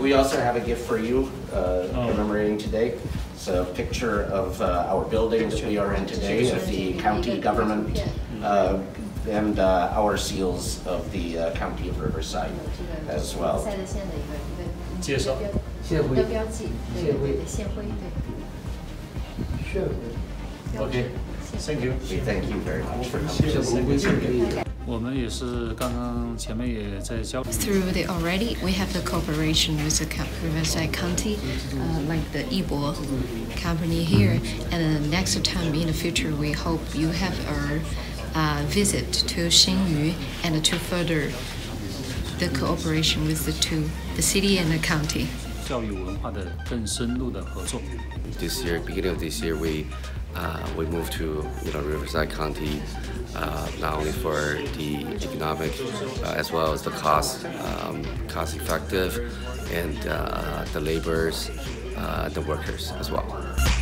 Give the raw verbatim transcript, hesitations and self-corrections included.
We also have a gift for you, uh, oh. commemorating today. It's a picture of uh, our building that we are in today, of the county government, uh, and uh, our seals of the uh, County of Riverside as well. 介绍。 县徽。 标记，对对对，县徽对。 县徽。 OK, thank you. We thank you very much for coming. 我们也是刚刚前面也在交。 Through the already, we have the cooperation with the Riverside County, uh, like the Yibo company here. And the next time in the future, we hope you have a uh, visit to Xinyu and to further the cooperation with the two, the city and the county. 教育文化的更深入的合作。 This year, beginning of this year, we uh, we moved to you know Riverside County, uh, not only for the economic uh, as well as the cost, um, cost effective, and uh, the laborers, uh, the workers as well.